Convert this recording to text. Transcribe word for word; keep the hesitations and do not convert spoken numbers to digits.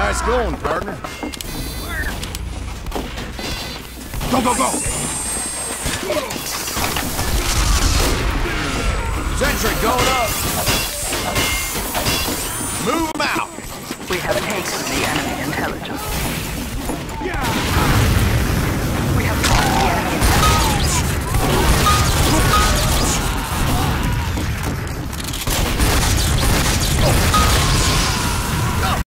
Nice going, partner. Go, go, go! Sentry going up. Move them out. We have taken the enemy intelligence. Yeah!